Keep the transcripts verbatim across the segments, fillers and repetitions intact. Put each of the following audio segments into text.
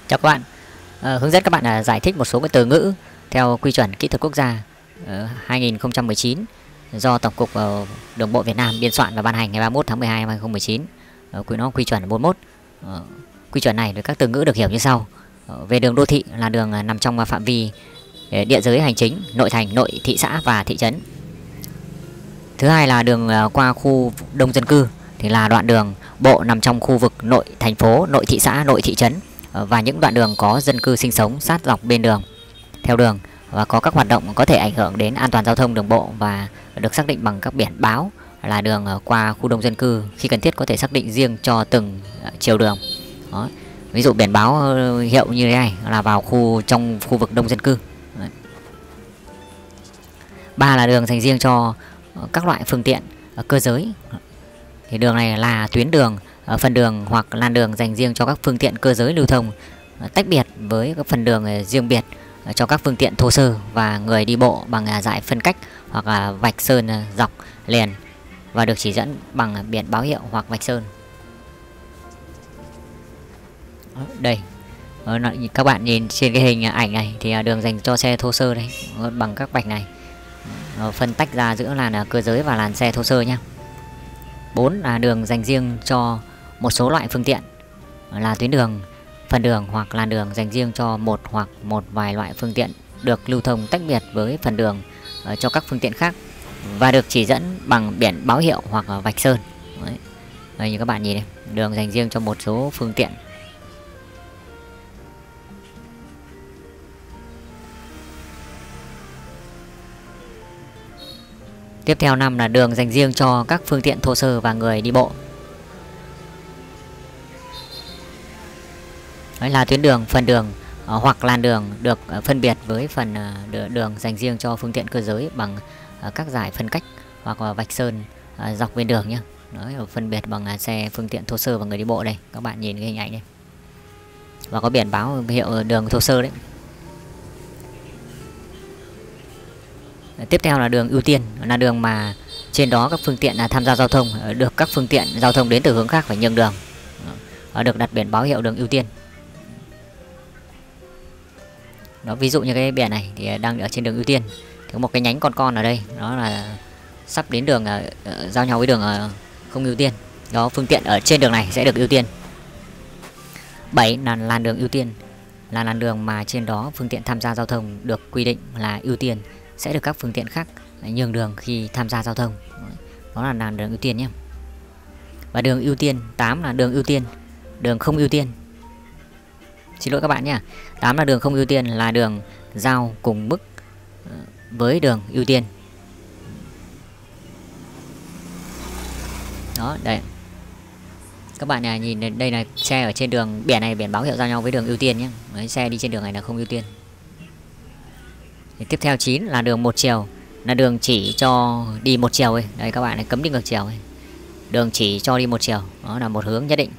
Chào các bạn, à, hướng dẫn các bạn là giải thích một số cái từ ngữ theo quy chuẩn kỹ thuật quốc gia uh, hai nghìn không trăm mười chín do Tổng cục uh, Đường bộ Việt Nam biên soạn và ban hành ngày ba mươi mốt tháng mười hai năm hai nghìn không trăm mười chín. Uh, quy nó quy chuẩn bốn mươi mốt. Uh, quy chuẩn này với các từ ngữ được hiểu như sau. Uh, về đường đô thị là đường uh, nằm trong uh, phạm vi uh, địa giới hành chính, nội thành, nội thị xã và thị trấn. Thứ hai là đường uh, qua khu đông dân cư thì là đoạn đường bộ nằm trong khu vực nội thành phố, nội thị xã, nội thị trấn và những đoạn đường có dân cư sinh sống sát dọc bên đường theo đường và có các hoạt động có thể ảnh hưởng đến an toàn giao thông đường bộ và được xác định bằng các biển báo là đường qua khu đông dân cư, khi cần thiết có thể xác định riêng cho từng chiều đường. Đó. Ví dụ biển báo hiệu như thế này là vào khu trong khu vực đông dân cư. Đấy. Ba là đường dành riêng cho các loại phương tiện cơ giới. Thì đường này là tuyến đường, phần đường hoặc làn đường dành riêng cho các phương tiện cơ giới lưu thông, tách biệt với các phần đường riêng biệt cho các phương tiện thô sơ và người đi bộ bằng dải phân cách hoặc là vạch sơn dọc liền và được chỉ dẫn bằng biển báo hiệu hoặc vạch sơn. Đây, các bạn nhìn trên cái hình ảnh này thì đường dành cho xe thô sơ đây bằng các vạch này, phân tách ra giữa làn cơ giới và làn xe thô sơ nhé. Bốn là đường dành riêng cho một số loại phương tiện là tuyến đường, phần đường hoặc làn đường dành riêng cho một hoặc một vài loại phương tiện được lưu thông tách biệt với phần đường cho các phương tiện khác và được chỉ dẫn bằng biển báo hiệu hoặc vạch sơn. Đấy. Đây như các bạn nhìn đây, đường dành riêng cho một số phương tiện. Tiếp theo năm là đường dành riêng cho các phương tiện thô sơ và người đi bộ. Đấy là tuyến đường, phần đường uh, hoặc làn đường được uh, phân biệt với phần uh, đường dành riêng cho phương tiện cơ giới bằng uh, các dải phân cách hoặc là vạch sơn uh, dọc bên đường nhé. Đấy, phân biệt bằng uh, xe phương tiện thô sơ và người đi bộ đây. Các bạn nhìn cái hình ảnh đây. Và có biển báo hiệu đường thô sơ đấy. Tiếp theo là đường ưu tiên, là đường mà trên đó các phương tiện tham gia giao thông được các phương tiện giao thông đến từ hướng khác phải nhường đường và được đặt biển báo hiệu đường ưu tiên. Đó, ví dụ như cái biển này thì đang ở trên đường ưu tiên, thì có một cái nhánh con con ở đây, đó là sắp đến đường uh, giao nhau với đường uh, không ưu tiên. Đó, phương tiện ở trên đường này sẽ được ưu tiên. Bảy là làn đường ưu tiên, là làn đường mà trên đó phương tiện tham gia giao thông được quy định là ưu tiên sẽ được các phương tiện khác nhường đường khi tham gia giao thông. Đó là làn đường ưu tiên nhé. Và đường ưu tiên, tám là đường ưu tiên, đường không ưu tiên. Xin lỗi các bạn nhé. tám là đường không ưu tiên, là đường giao cùng mức với đường ưu tiên. Đó, đây. Các bạn này, nhìn đây là xe ở trên đường, biển này biển báo hiệu giao nhau với đường ưu tiên nhé. Đấy, xe đi trên đường này là không ưu tiên. Tiếp theo chín là đường một chiều, là đường chỉ cho đi một chiều ấy. Đây các bạn này, cấm đi ngược chiều ấy. Đường chỉ cho đi một chiều, đó là một hướng nhất định.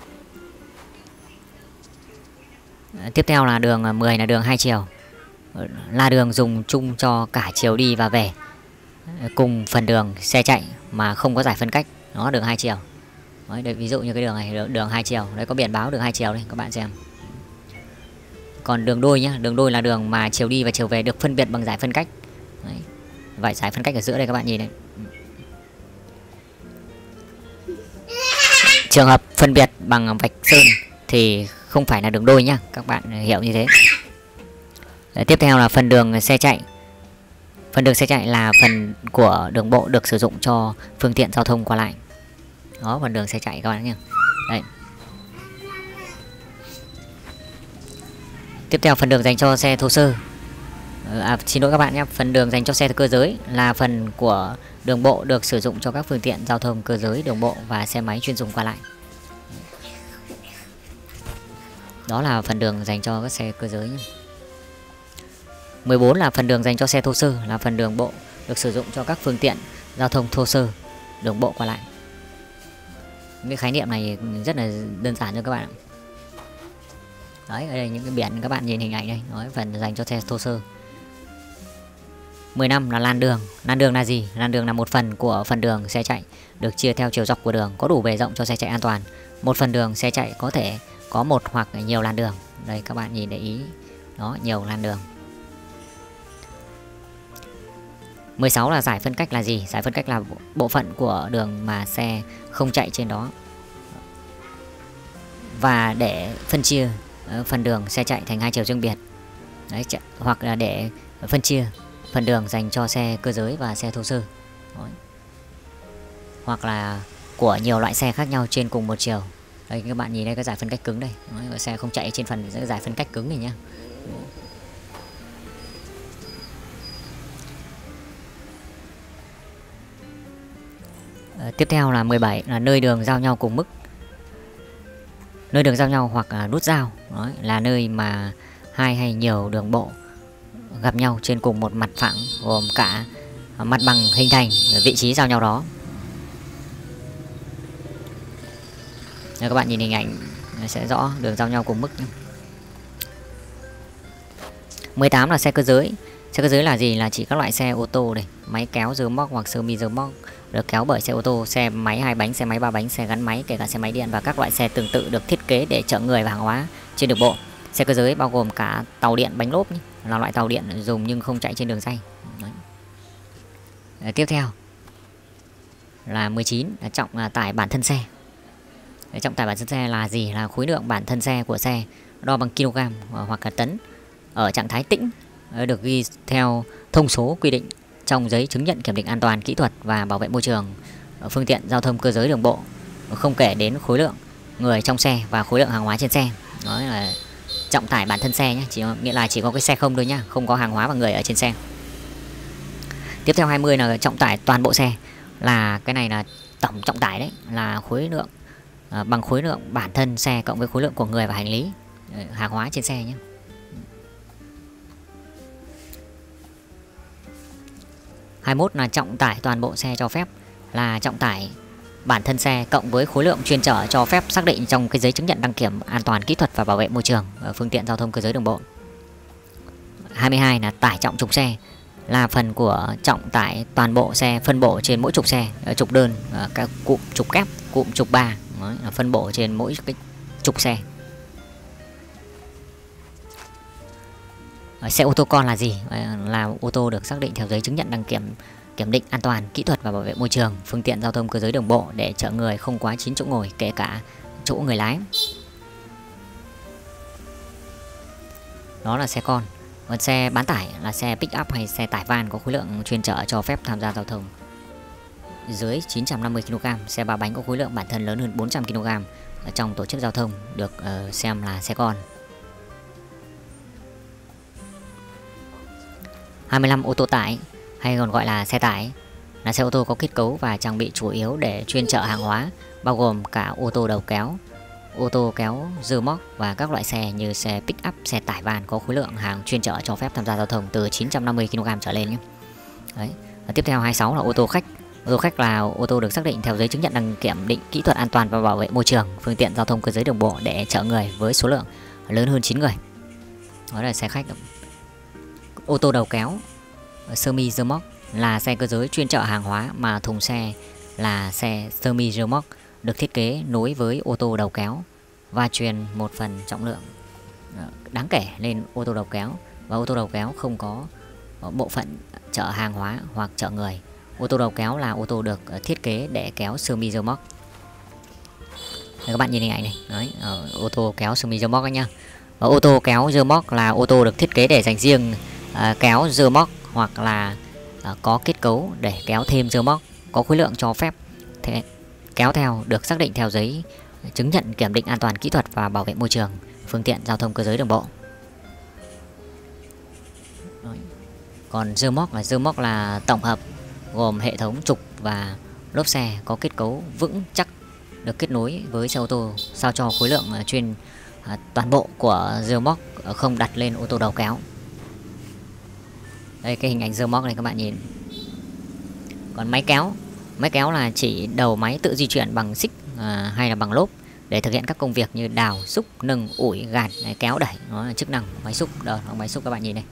Tiếp theo là đường mười là đường hai chiều, là đường dùng chung cho cả chiều đi và về cùng phần đường xe chạy mà không có giải phân cách. Đó, đường hai chiều. Đấy, đây, ví dụ như cái đường này đường, đường hai chiều, đây có biển báo đường hai chiều đây, các bạn xem. Còn đường đôi nhé, đường đôi là đường mà chiều đi và chiều về được phân biệt bằng giải phân cách. Đấy. Vậy giải phân cách ở giữa đây các bạn nhìn đấy. Trường hợp phân biệt bằng vạch sơn thì không phải là đường đôi nhá, các bạn hiểu như thế. Đấy, tiếp theo là phần đường xe chạy. Phần đường xe chạy là phần của đường bộ được sử dụng cho phương tiện giao thông qua lại. Đó, phần đường xe chạy các bạn nhé. Đấy. Tiếp theo phần đường dành cho xe thô sơ. À, xin lỗi các bạn nhé, phần đường dành cho xe cơ giới là phần của đường bộ được sử dụng cho các phương tiện giao thông cơ giới, đường bộ và xe máy chuyên dùng qua lại. Đó là phần đường dành cho các xe cơ giới nhé. mười bốn là phần đường dành cho xe thô sơ, là phần đường bộ được sử dụng cho các phương tiện giao thông thô sơ, đường bộ qua lại. Cái khái niệm này rất là đơn giản cho các bạn. Đấy, ở đây những cái biển các bạn nhìn hình ảnh đây, nói phần dành cho xe thô sơ. mười lăm là làn đường. Làn đường là gì? Làn đường là một phần của phần đường xe chạy được chia theo chiều dọc của đường, có đủ bề rộng cho xe chạy an toàn. Một phần đường xe chạy có thể có một hoặc nhiều làn đường. Đây các bạn nhìn để ý, đó, nhiều làn đường. mười sáu là giải phân cách là gì? Giải phân cách là bộ phận của đường mà xe không chạy trên đó, và để phân chia phần đường xe chạy thành hai chiều riêng biệt. Đấy, hoặc là để phân chia phần đường dành cho xe cơ giới và xe thô sơ. Đấy. Hoặc là của nhiều loại xe khác nhau trên cùng một chiều. Đây các bạn nhìn đây, cái giải phân cách cứng đây. Đấy, xe không chạy trên phần giải phân cách cứng này nhá. À, tiếp theo là mười bảy là nơi đường giao nhau cùng mức. Nơi đường giao nhau hoặc là nút giao. Đấy, là nơi mà hai hay nhiều đường bộ gặp nhau trên cùng một mặt phẳng, gồm cả mặt bằng hình thành vị trí giao nhau đó. Đây, các bạn nhìn hình ảnh sẽ rõ đường giao nhau cùng mức nhé. mười tám là xe cơ giới. Xe cơ giới là gì? Là chỉ các loại xe ô tô này, máy kéo, rơ moóc hoặc sơ mi rơ moóc được kéo bởi xe ô tô, xe máy hai bánh, xe máy ba bánh, xe gắn máy, kể cả xe máy điện và các loại xe tương tự được thiết kế để chở người và hàng hóa trên đường bộ. Xe cơ giới bao gồm cả tàu điện bánh lốp nhé, là loại tàu điện dùng nhưng không chạy trên đường ray. Đấy. Tiếp theo là mười chín là trọng tải bản thân xe. Đấy, trọng tải bản thân xe là gì? Là khối lượng bản thân xe của xe đo bằng kg hoặc là tấn ở trạng thái tĩnh, được ghi theo thông số quy định trong giấy chứng nhận kiểm định an toàn kỹ thuật và bảo vệ môi trường phương tiện giao thông cơ giới đường bộ, không kể đến khối lượng người trong xe và khối lượng hàng hóa trên xe. Đó là trọng tải bản thân xe nhé, chỉ nghĩa là chỉ có cái xe không thôi nhá, không có hàng hóa và người ở trên xe. Tiếp theo hai mươi là trọng tải toàn bộ xe, là cái này là tổng trọng tải đấy, là khối lượng à, bằng khối lượng bản thân xe cộng với khối lượng của người và hành lý hàng hóa trên xe nhé. hai mươi mốt là trọng tải toàn bộ xe cho phép, là trọng tải bản thân xe cộng với khối lượng chuyên chở cho phép xác định trong cái giấy chứng nhận đăng kiểm an toàn kỹ thuật và bảo vệ môi trường ở phương tiện giao thông cơ giới đường bộ. hai mươi hai là tải trọng trục xe, là phần của trọng tải toàn bộ xe phân bổ trên mỗi trục xe, trục đơn, các cụm trục kép, cụm trục ba, là phân bổ trên mỗi cái trục xe. Xe ô tô con là gì? Là ô tô được xác định theo giấy chứng nhận đăng kiểm kiểm định an toàn kỹ thuật và bảo vệ môi trường phương tiện giao thông cơ giới đường bộ để chở người không quá chín chỗ ngồi, kể cả chỗ người lái. Đó là xe con. Còn xe bán tải là xe pick up hay xe tải van có khối lượng chuyên chở cho phép tham gia giao thông dưới chín trăm năm mươi ki lô gam. Xe ba bánh có khối lượng bản thân lớn hơn bốn trăm ki lô gam ở trong tổ chức giao thông được uh, xem là xe con. hai mươi lăm ô tô tải hay còn gọi là xe tải, là xe ô tô có kết cấu và trang bị chủ yếu để chuyên chở hàng hóa, bao gồm cả ô tô đầu kéo, ô tô kéo rơ moóc và các loại xe như xe pick up, xe tải van có khối lượng hàng chuyên chở cho phép tham gia giao thông từ chín trăm năm mươi ki lô gam trở lên nhé. Đấy. Và tiếp theo hai mươi sáu là ô tô khách. Ô tô khách là ô tô được xác định theo giấy chứng nhận đăng kiểm định kỹ thuật an toàn và bảo vệ môi trường phương tiện giao thông cơ giới đường bộ để chở người với số lượng lớn hơn chín người. Đó là xe khách. Ô tô đầu kéo semi rơ moóc là xe cơ giới chuyên chở hàng hóa mà thùng xe là xe semi rơ moóc được thiết kế nối với ô tô đầu kéo và truyền một phần trọng lượng đáng kể lên ô tô đầu kéo, và ô tô đầu kéo không có bộ phận chở hàng hóa hoặc chở người. Ô tô đầu kéo là ô tô được thiết kế để kéo semi rơ moóc. Các bạn nhìn hình ảnh này, đấy, ô tô kéo semi rơ moóc nhá. Và ô tô kéo rơ moóc là ô tô được thiết kế để dành riêng uh, kéo rơ moóc hoặc là uh, có kết cấu để kéo thêm rơ moóc, có khối lượng cho phép thế, kéo theo được xác định theo giấy chứng nhận kiểm định an toàn kỹ thuật và bảo vệ môi trường phương tiện giao thông cơ giới đường bộ. Đấy. Còn rơ moóc là rơ moóc là tổng hợp gồm hệ thống trục và lốp xe có kết cấu vững chắc được kết nối với xe ô tô sao cho khối lượng uh, chuyên uh, toàn bộ của rơ moóc không đặt lên ô tô đầu kéo. Đây cái hình ảnh rơ moóc này các bạn nhìn. Còn máy kéo, máy kéo là chỉ đầu máy tự di chuyển bằng xích à, hay là bằng lốp để thực hiện các công việc như đào, xúc, nâng, ủi, gạt, kéo, đẩy. Nó là chức năng máy xúc. Đó, máy xúc các bạn nhìn này.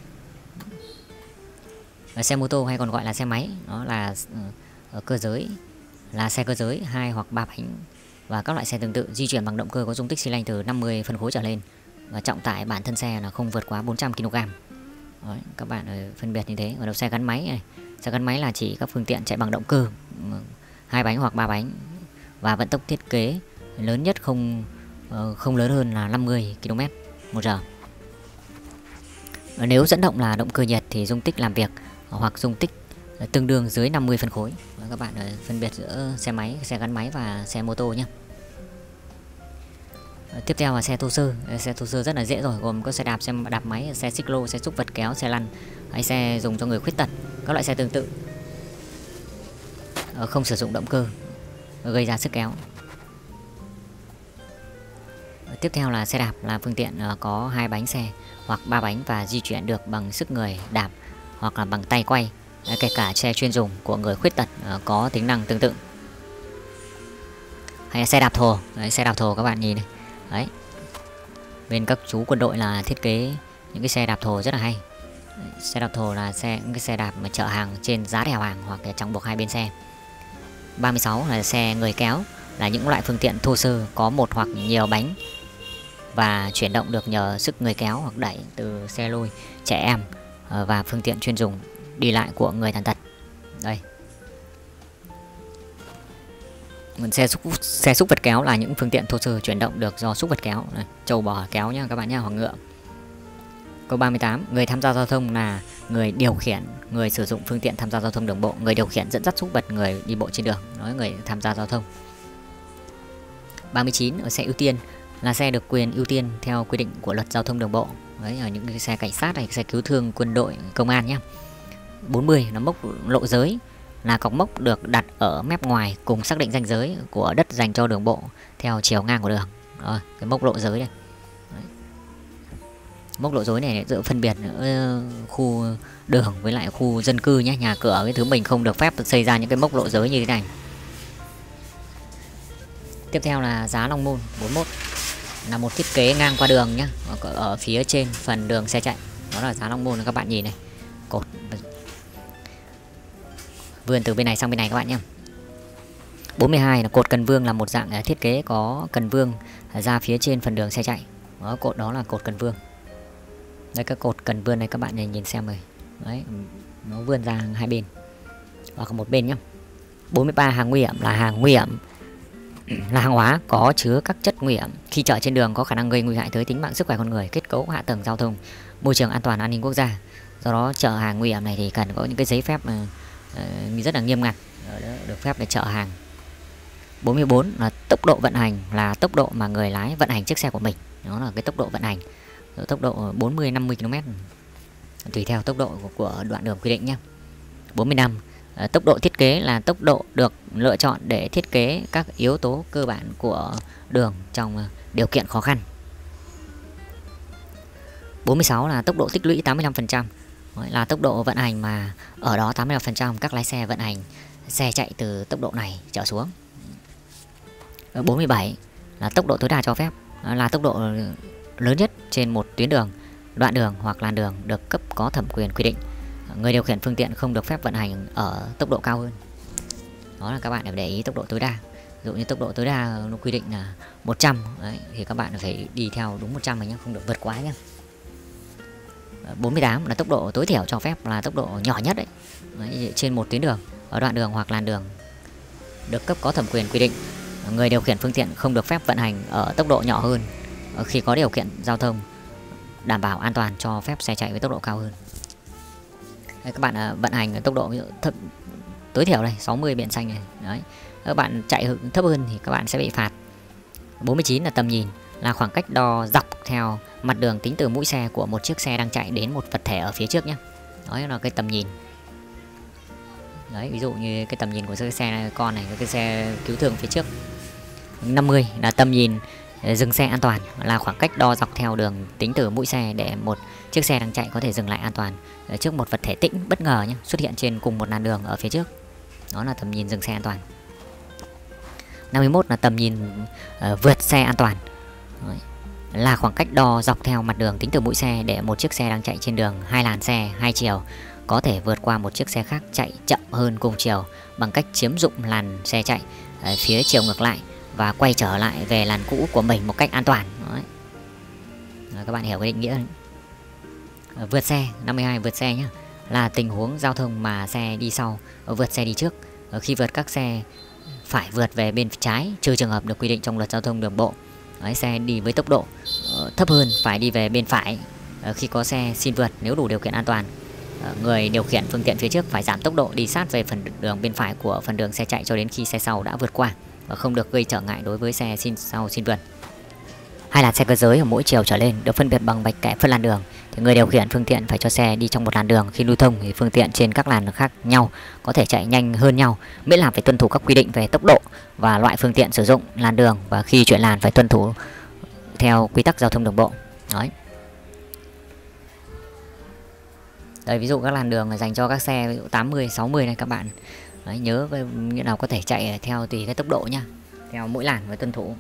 Và xe mô tô hay còn gọi là xe máy, nó là ở cơ giới, là xe cơ giới hai hoặc ba bánh và các loại xe tương tự di chuyển bằng động cơ có dung tích xi lanh từ năm mươi phân khối trở lên, và trọng tải bản thân xe là không vượt quá bốn trăm ki lô gam. Đấy, các bạn phân biệt như thế. Ở đầu xe gắn máy này, xe gắn máy là chỉ các phương tiện chạy bằng động cơ hai bánh hoặc ba bánh và vận tốc thiết kế lớn nhất không không lớn hơn là năm mươi ki lô mét một giờ. Nếu dẫn động là động cơ nhiệt thì dung tích làm việc hoặc dung tích tương đương dưới năm mươi phân khối. Đấy, các bạn phân biệt giữa xe máy, xe gắn máy và xe mô tô nhé. Tiếp theo là xe thô sơ. Xe thô sơ rất là dễ rồi, gồm có xe đạp, xe đạp máy, xe xích lô, xe xúc vật kéo, xe lăn hay xe dùng cho người khuyết tật. Các loại xe tương tự không sử dụng động cơ gây ra sức kéo. Tiếp theo là xe đạp, là phương tiện có hai bánh xe hoặc ba bánh và di chuyển được bằng sức người đạp hoặc là bằng tay quay. Kể cả xe chuyên dùng của người khuyết tật có tính năng tương tự. Hay là xe đạp thồ. Đấy, xe đạp thồ các bạn nhìn này. Đấy, bên các chú quân đội là thiết kế những cái xe đạp thồ rất là hay. Đấy, xe đạp thồ là xe những cái xe đạp mà chở hàng trên giá đèo hàng hoặc là trong buộc hai bên xe. ba mươi sáu là xe người kéo, là những loại phương tiện thô sơ có một hoặc nhiều bánh và chuyển động được nhờ sức người kéo hoặc đẩy từ xe lôi, trẻ em và phương tiện chuyên dùng đi lại của người tàn tật. Đây, xe xúc, xe xúc vật kéo là những phương tiện thô sơ chuyển động được do xúc vật kéo, này, trâu bò kéo nhá các bạn nhá, hoặc ngựa. Câu ba mươi tám, người tham gia giao thông là người điều khiển, người sử dụng phương tiện tham gia giao thông đường bộ, người điều khiển dẫn dắt xúc vật, người đi bộ trên đường, nói người tham gia giao thông. ba mươi chín, ở xe ưu tiên là xe được quyền ưu tiên theo quy định của luật giao thông đường bộ. Đấy, ở những cái xe cảnh sát hay xe cứu thương, quân đội, công an nhé. bốn mươi là mốc lộ giới, là cọc mốc được đặt ở mép ngoài cùng xác định ranh giới của đất dành cho đường bộ theo chiều ngang của đường. Rồi, cái mốc lộ giới này. Đấy. Mốc lộ giới này giữ phân biệt giữa khu đường với lại khu dân cư nhé, nhà cửa, cái thứ mình không được phép xây ra những cái mốc lộ giới như thế này. Tiếp theo là giá Long Môn bốn mươi mốt, là một thiết kế ngang qua đường nhé, ở phía trên phần đường xe chạy. Đó là giá Long Môn, các bạn nhìn này, cột vươn từ bên này sang bên này các bạn nhé. bốn mươi hai là cột cần vương, là một dạng thiết kế có cần vương ra phía trên phần đường xe chạy. Đó, cột đó là cột cần vương. Đây, các cột cần vươn này các bạn này nhìn xem rồi. Đấy, nó vươn ra hai bên hoặc một bên nhé. bốn mươi ba hàng nguy hiểm, là hàng nguy hiểm là hàng hóa có chứa các chất nguy hiểm khi chở trên đường có khả năng gây nguy hại tới tính mạng, sức khỏe con người, kết cấu hạ tầng giao thông, môi trường, an toàn, an ninh quốc gia. Do đó chở hàng nguy hiểm này thì cần có những cái giấy phép uh, rất là nghiêm ngặt được phép để chở hàng. bốn mươi bốn là tốc độ vận hành, là tốc độ mà người lái vận hành chiếc xe của mình. Đó là cái tốc độ vận hành, tốc độ bốn mươi năm mươi ki lô mét tùy theo tốc độ của, của đoạn đường quy định nhé. bốn mươi lăm, à, tốc độ thiết kế là tốc độ được lựa chọn để thiết kế các yếu tố cơ bản của đường trong điều kiện khó khăn. bốn mươi sáu là tốc độ tích lũy tám mươi lăm phần trăm, là tốc độ vận hành mà ở đó tám mươi lăm phần trăm các lái xe vận hành xe chạy từ tốc độ này trở xuống. bốn mươi bảy là tốc độ tối đa cho phép, là tốc độ lớn nhất trên một tuyến đường, đoạn đường hoặc làn đường được cấp có thẩm quyền quy định. Người điều khiển phương tiện không được phép vận hành ở tốc độ cao hơn. Đó là các bạn phải để ý tốc độ tối đa. Ví dụ như tốc độ tối đa nó quy định là một trăm, đấy, thì các bạn phải đi theo đúng một trăm nhé, không được vượt quá nhé. bốn mươi tám là tốc độ tối thiểu cho phép, là tốc độ nhỏ nhất đấy. Đấy, trên một tuyến đường, ở đoạn đường hoặc làn đường được cấp có thẩm quyền quy định. Người điều khiển phương tiện không được phép vận hành ở tốc độ nhỏ hơn khi có điều kiện giao thông đảm bảo an toàn cho phép xe chạy với tốc độ cao hơn. Đây, các bạn uh, vận hành tốc độ thấp, tối thiểu này sáu mươi biển xanh này. Đấy, các bạn chạy thấp hơn thì các bạn sẽ bị phạt. bốn mươi chín là tầm nhìn, là khoảng cách đo dọc theo mặt đường tính từ mũi xe của một chiếc xe đang chạy đến một vật thể ở phía trước nhé. Đó là cái tầm nhìn. Đấy, ví dụ như cái tầm nhìn của cái xe con này, cái xe cứu thương phía trước. năm mươi là tầm nhìn dừng xe an toàn, là khoảng cách đo dọc theo đường tính từ mũi xe để một chiếc xe đang chạy có thể dừng lại an toàn trước một vật thể tĩnh bất ngờ nhé, xuất hiện trên cùng một làn đường ở phía trước. Đó là tầm nhìn dừng xe an toàn. năm mươi mốt là tầm nhìn uh, vượt xe an toàn. Đấy, là khoảng cách đo dọc theo mặt đường tính từ mũi xe để một chiếc xe đang chạy trên đường hai làn xe hai chiều có thể vượt qua một chiếc xe khác chạy chậm hơn cùng chiều bằng cách chiếm dụng làn xe chạy ở phía chiều ngược lại và quay trở lại về làn cũ của mình một cách an toàn. Đấy. À, các bạn hiểu cái định nghĩa đấy. À, vượt xe, năm mươi hai vượt xe nhá, là tình huống giao thông mà xe đi sau vượt xe đi trước. Ở khi vượt, các xe phải vượt về bên trái, trừ trường hợp được quy định trong luật giao thông đường bộ. Đấy, xe đi với tốc độ uh, thấp hơn phải đi về bên phải. Uh, khi có xe xin vượt, nếu đủ điều kiện an toàn, uh, người điều khiển phương tiện phía trước phải giảm tốc độ đi sát về phần đường bên phải của phần đường xe chạy cho đến khi xe sau đã vượt qua, và không được gây trở ngại đối với xe xin sau xin vượt. Hai làn xe cơ giới ở mỗi chiều trở lên được phân biệt bằng vạch kẻ phân làn đường. Thì người điều khiển phương tiện phải cho xe đi trong một làn đường. Khi lưu thông thì phương tiện trên các làn khác nhau có thể chạy nhanh hơn nhau, miễn là phải tuân thủ các quy định về tốc độ và loại phương tiện sử dụng làn đường, và khi chuyển làn phải tuân thủ theo quy tắc giao thông đường bộ. Đấy. Đây, ví dụ các làn đường dành cho các xe ví dụ tám mươi, sáu mươi này các bạn. Đấy, nhớ nghĩa nào có thể chạy theo tùy cái tốc độ nhá, theo mỗi làn phải tuân thủ.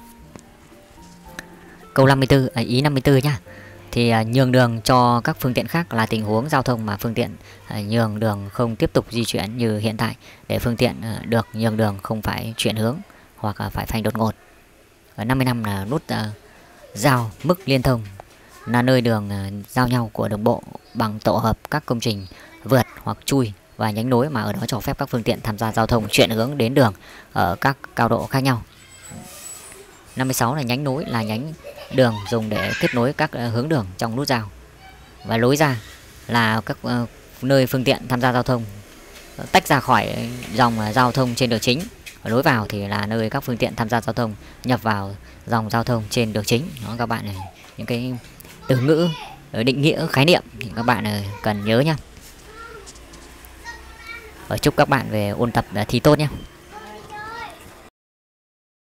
Câu năm mươi tư, à, ý năm mươi tư nhá. Thì à, nhường đường cho các phương tiện khác là tình huống giao thông mà phương tiện à, nhường đường không tiếp tục di chuyển như hiện tại, để phương tiện à, được nhường đường không phải chuyển hướng hoặc à, phải phanh đột ngột. Ở năm mươi lăm là nút à, giao mức liên thông, là nơi đường à, giao nhau của đường bộ bằng tổ hợp các công trình vượt hoặc chui và nhánh nối, mà ở đó cho phép các phương tiện tham gia giao thông chuyển hướng đến đường ở các cao độ khác nhau. năm mươi sáu là nhánh nối, là nhánh đường dùng để kết nối các uh, hướng đường trong nút giao. Và lối ra là các uh, nơi phương tiện tham gia giao thông tách ra khỏi dòng uh, giao thông trên đường chính. Và lối vào thì là nơi các phương tiện tham gia giao thông nhập vào dòng giao thông trên đường chính. Đó các bạn này, những cái từ ngữ định nghĩa khái niệm thì các bạn uh, cần nhớ nhá. Và chúc các bạn về ôn tập uh, thi tốt nhé.